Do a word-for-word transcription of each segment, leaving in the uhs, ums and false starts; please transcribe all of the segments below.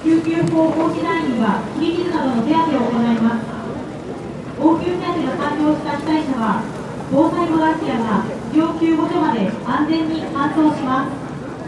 救急法防止団員は切り傷などの手当てを行います。応急手当が完了した被災者は防災ボランティアが要救護所まで安全に搬送します。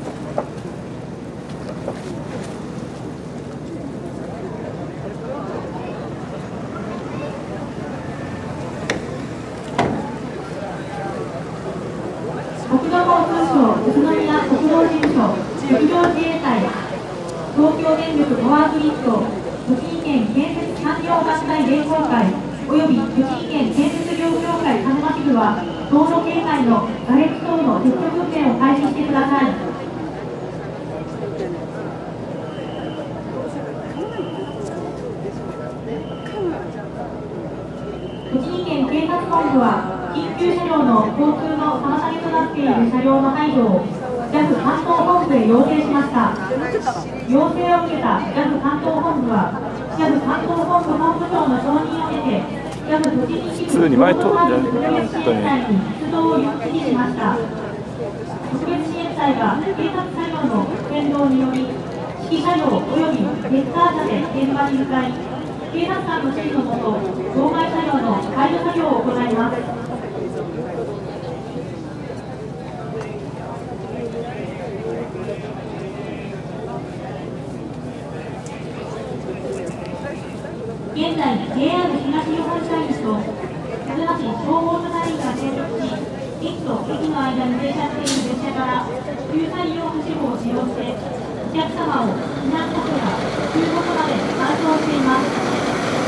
国土交通省宇都宮国道事務所陸上自衛隊東京電力パワーグリッド栃木県建設産業団体連合会および栃木県建設業協会鹿沼支部は道路警戒の瓦礫等の撤去訓練を開始してください。栃木県警察本部は緊急車両の交通の妨げとなっている車両の排除を ジャフ 関東本部へ要請しました。要請を受けた ジャフ 関東本部は ジャフ 関東本部本部長の承認を得て ジャフ 栃木支部道路サービス特別支援隊に出動を指示しました。特別支援隊が警察車両の先導により指揮車両およびレッカー車で現場に向かい警察官の指示のもと妨害車両の排除作業を行います。現在 ジェイアール 東日本社員と鹿沼市消防署隊員が協力し駅と駅の間に停車している列車から救済用はしごを使用してお客様を避難箇所や救護所まで搬送しています。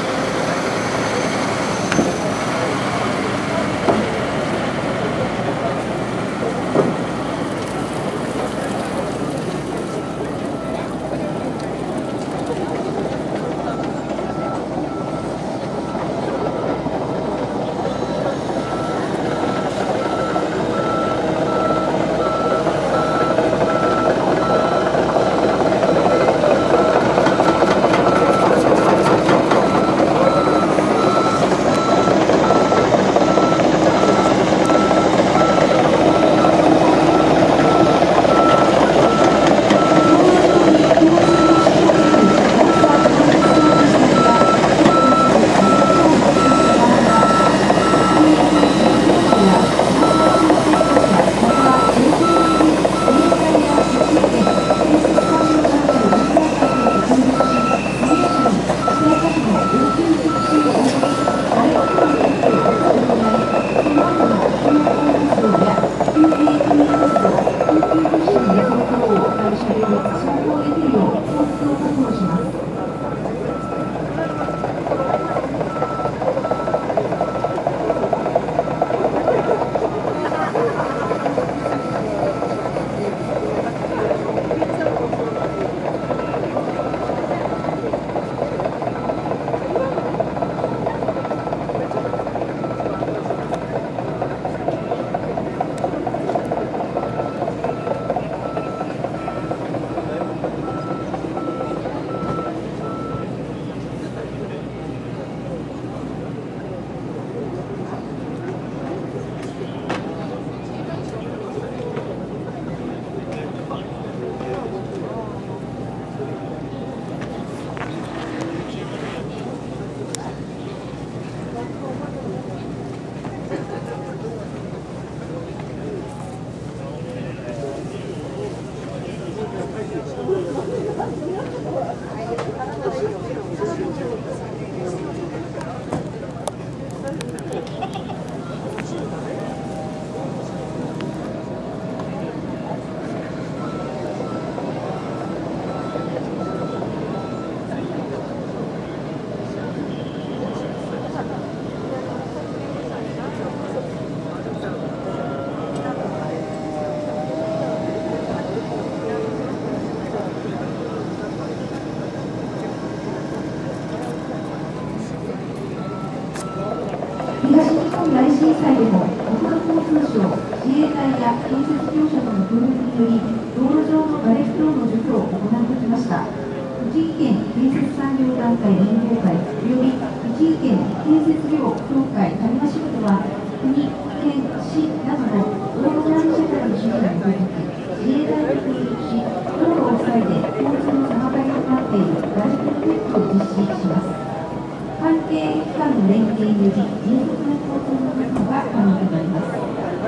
東日本大震災でも国土交通省、自衛隊や建設業者との協力により道路上の瓦礫等の除去を行ってきました。栃木県建設産業団体連合会および栃木県建設業協会鹿沼支部とは国、県、市などの大型社会の支援に基づき自衛隊と協力し道路を塞いで交通の妨げとなっているチェックを実施します。関係機関の連携により迅速な交通の確保が可能となります。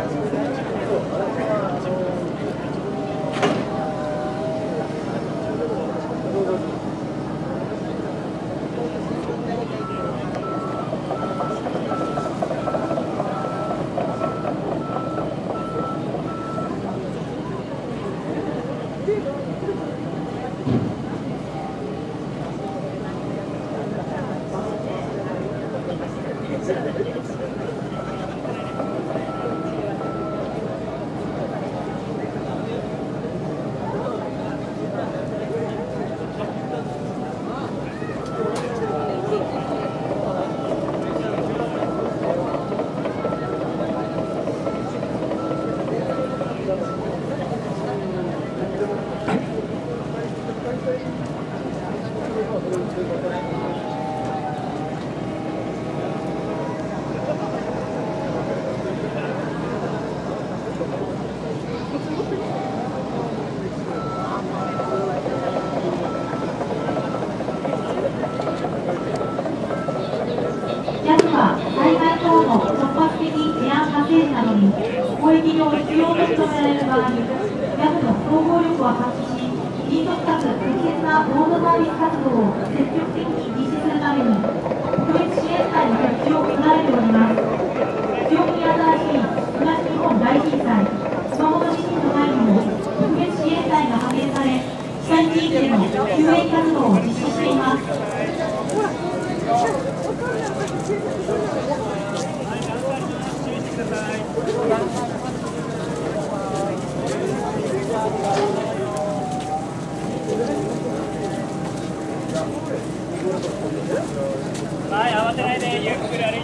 ジャフ は災害等の突発的事案発生時などに攻撃の必要と認められる場合、ジャフ の総合力を発揮し、迅速かつ適切なロードサービス活動を積極的に実施するために、特別支援隊の設置を行れております。記憶に新しい東日本大震災、熊本地震の際にも特別支援隊が派遣され、被災地域での救援活動を実施しています。 はい、慌てないでゆっくり歩いて